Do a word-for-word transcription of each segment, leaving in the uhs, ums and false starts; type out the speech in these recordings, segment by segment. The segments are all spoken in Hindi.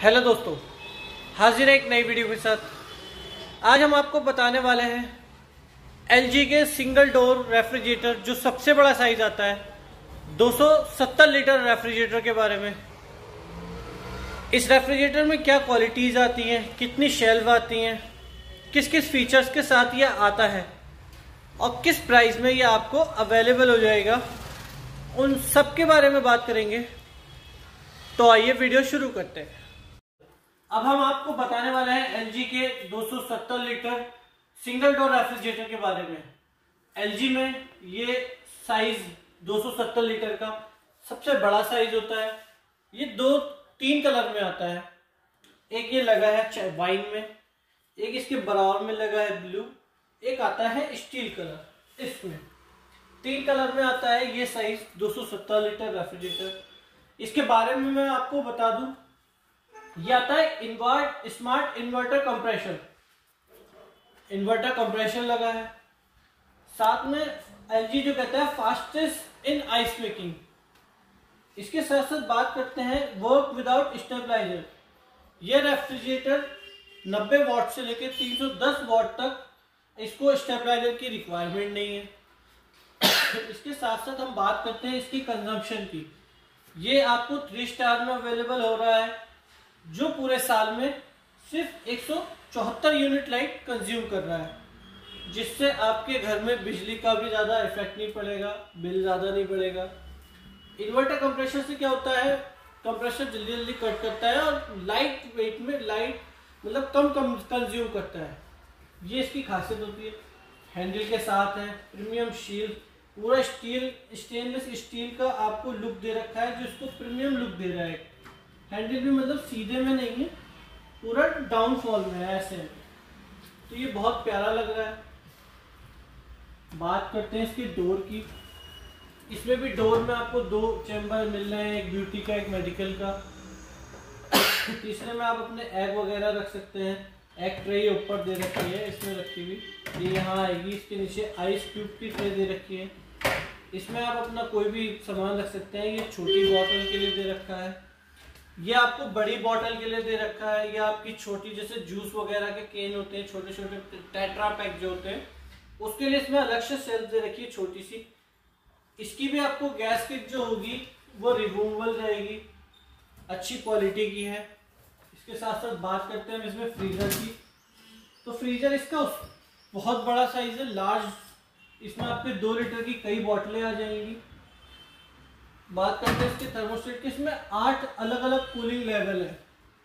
हेलो दोस्तों, हाजिर है एक नई वीडियो के साथ। आज हम आपको बताने वाले हैं एलजी के सिंगल डोर रेफ्रिजरेटर जो सबसे बड़ा साइज आता है दो सौ सत्तर लीटर रेफ्रिजरेटर के बारे में। इस रेफ्रिजरेटर में क्या क्वालिटीज आती हैं, कितनी शेल्फ आती हैं, किस किस फीचर्स के साथ यह आता है और किस प्राइस में यह आपको अवेलेबल हो जाएगा, उन सब के बारे में बात करेंगे। तो आइए वीडियो शुरू करते हैं। अब हम आपको बताने वाले हैं एलजी के दो सौ सत्तर लीटर सिंगल डोर रेफ्रिजरेटर के बारे में। एलजी में ये साइज दो सौ सत्तर लीटर का सबसे बड़ा साइज होता है। ये दो तीन कलर में आता है। एक ये लगा है वाइन में, एक इसके बराबर में लगा है ब्लू, एक आता है स्टील कलर। इसमें तीन कलर में आता है ये साइज दो सौ सत्तर लीटर रेफ्रिजरेटर। इसके बारे में मैं आपको बता दूं, ये आता है invert smart inverter compressor. Inverter compressor लगा है। साथ में एलजी जो कहता है फास्टेस्ट इन आइस मेकिंग। इसके साथ साथ बात करते हैं वर्क विदाउट स्टेबलाइजर। यह रेफ्रिजरेटर नब्बे वॉट से लेकर तीन सौ दस वॉट तक इसको स्टेबलाइजर की रिक्वायरमेंट नहीं है। इसके साथ साथ हम बात करते हैं इसकी कंजम्पशन की। ये आपको थ्री स्टार में अवेलेबल हो रहा है, जो पूरे साल में सिर्फ एक सौ चौहत्तर यूनिट लाइट कंज्यूम कर रहा है, जिससे आपके घर में बिजली का भी ज़्यादा इफेक्ट नहीं पड़ेगा, बिल ज़्यादा नहीं पड़ेगा। इन्वर्टर कंप्रेसर से क्या होता है, कंप्रेसर जल्दी जल्दी कट करता है और लाइट वेट में लाइट मतलब कम कम कंज्यूम करता है। ये इसकी खासियत होती है। हैंडल के साथ है प्रीमियम शील्ड, पूरा स्टील स्टेनलेस स्टील का आपको लुक दे रखा है, जो इसको प्रीमियम लुक दे रहा है। हैंडल भी मतलब सीधे में नहीं है, पूरा डाउनफॉल में है ऐसे, तो ये बहुत प्यारा लग रहा है। बात करते हैं इसकी डोर की। इसमें भी डोर में आपको दो चैम्बर मिल रहे हैं, एक ब्यूटी का एक मेडिकल का। तीसरे में आप अपने एग वगैरह रख सकते हैं। एग ट्रे ऊपर दे रखी है इसमें रखी हुई, ये यहाँ आएगी। इसके नीचे आइस क्यूब की ट्रे दे रखी है। इसमें आप अपना कोई भी सामान रख सकते हैं। ये छोटी बॉटल के लिए दे रखा है, ये आपको बड़ी बॉटल के लिए दे रखा है। ये आपकी छोटी जैसे जूस वगैरह के केन होते हैं, छोटे छोटे टेट्रा पैक जो होते हैं, उसके लिए इसमें अलग से सेल्फ दे रखी है छोटी सी। इसकी भी आपको गैस किट जो होगी वो रिमूवेबल रहेगी, अच्छी क्वालिटी की है। इसके साथ साथ बात करते हैं हम इसमें फ्रीजर की। तो फ्रीजर इसका बहुत बड़ा साइज है, लार्ज। इसमें आपके दो लीटर की कई बोतलें आ जाएंगी। बात करते हैं इसके थर्मोस्टेट की। इसमें आठ अलग अलग कूलिंग लेवल है,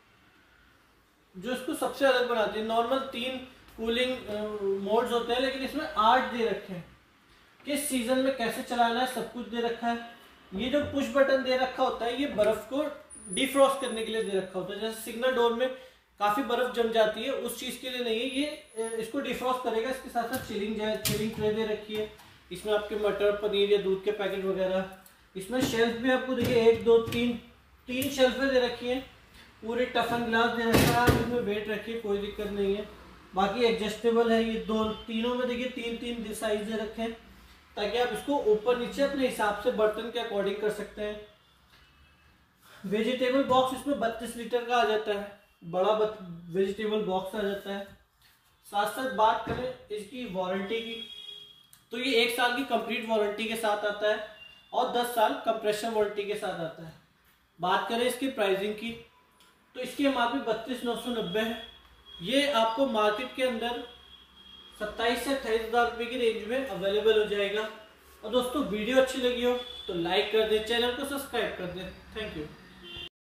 जो इसको सबसे अलग बनाते हैं। नॉर्मल तीन कूलिंग मोड्स होते हैं, लेकिन इसमें आठ दे रखे हैं। किस सीजन में कैसे चलाना है सब कुछ दे रखा है। ये जो पुश बटन दे रखा होता है, ये बर्फ को डिफ्रॉस्ट करने के लिए दे रखा होता है। जैसे सिग्नल डोर में काफी बर्फ जम जाती है, उस चीज के लिए नहीं है, ये इसको डिफ्रॉस्ट करेगा। इसके साथ साथ चिलिंग चिलिंग ट्रे दे रखी है। इसमें आपके मटर पनीर या दूध के पैकेट वगैरह। इसमें शेल्फ भी आपको देखिए एक दो तीन तीन शेल्फें दे रखी हैं। पूरे टफन ग्लास दे रखा है, आप इसमें वेट रखिए, कोई दिक्कत नहीं है। बाकी एडजस्टेबल है। ये दो तीनों में देखिए तीन तीन साइज दे रखे हैं, ताकि आप इसको ऊपर नीचे अपने हिसाब से बर्तन के अकॉर्डिंग कर सकते हैं। वेजिटेबल बॉक्स इसमें बत्तीस लीटर का आ जाता है, बड़ा वेजिटेबल बॉक्स आ जाता है। साथ साथ बात करें इसकी वारंटी की, तो ये एक साल की कंप्लीट वारंटी के साथ आता है और दस साल कंप्रेशर वारंटी के साथ आता है। बात करें इसकी प्राइसिंग की, तो इसकी एमआरपी बत्तीस नौ सौ नब्बे है। ये आपको मार्केट के अंदर सत्ताईस से अट्ठाईस हजार रुपये की रेंज में अवेलेबल हो जाएगा। और दोस्तों, वीडियो अच्छी लगी हो तो लाइक कर दें, चैनल को सब्सक्राइब कर दें। Thank you.